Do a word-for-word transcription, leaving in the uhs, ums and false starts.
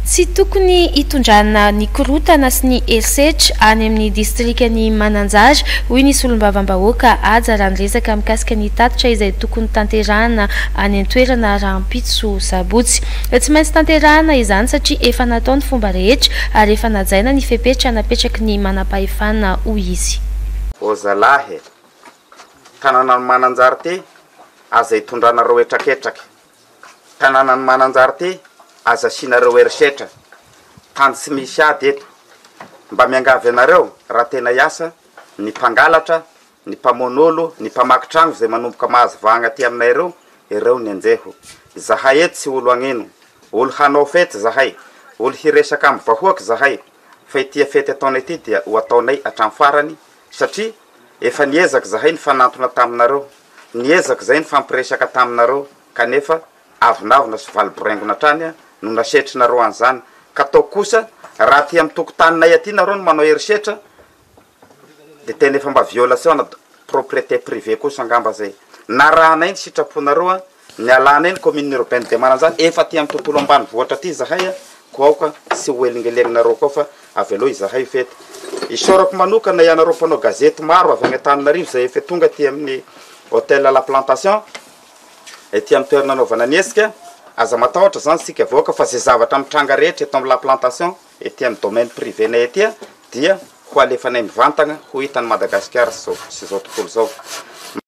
Tsy tokony hitondrana ny korotana sy ny herisetra any amin'ny distrikany Mananjary hoy ny solombavam-bahoaka aja raha niresaka mikasika ny tatitra izay tokony tanterahana any an-toerana Rahampitso Sabotsy. Tsy maintsy tanterahana izany satria efa natao ny fomba rehetra ary efa najaina ny fepetra napetraky ny manam-pahefana hoy izy. O zalahy, tanànan'ny Mananjary ty aza hitondranareo etraketraky. Tanànan'ny Mananjary ty aza asianareo herisetra. Tany tsy misy ady eto. Mba miangavy anareo raha tena hiasa ny mpangalatra, ny mpamonolo, ny mpamaky trano zay manomboka mahazo vahagna aty aminay reo, ireo ny anjeho. Zahay eto tsy olo agneno. Olo hanao fety zahay. Olo hiresaka amin'ny vahoaka zahay. Fa ity fety ataonay ity dia ho ataonay hatramin'ny farany satria efa niezaka zahay ny fanantona taminareo. Niezaka zay ny fampiresaka taminareo kanefa avinavina sy valiborengona trany no nasetrinareo an'izany. Ka tao kosa raha ty amin'ny tokotaninay aty nareo no manao herisetra dia tena efa mba violation na propriété privée kosa angamba zay. Na raha nay ny sitraponareo ny alanay ny commune urbaine de Mananjary efa ty amin'ny tontolo ambanivohitra ty zahay ko aoka sy hoelingelegninareo koa fa avy aloha izahay fety. Isorako manokana ianareo mpanao gazety maro avy any Antananarivo zay efa tonga ty amin'ny hôtel La Plantation ety amin'ny toerana anaovana niesika. Aza matahotra zany sika voaka fa zay zavatra mitranga rehetra eto amin'ny La Plantation ety amin'ny domaine privé nay ety dia ho alefanay mivantagna ho hitan'ny Madagasikara sy zao tontolo zao.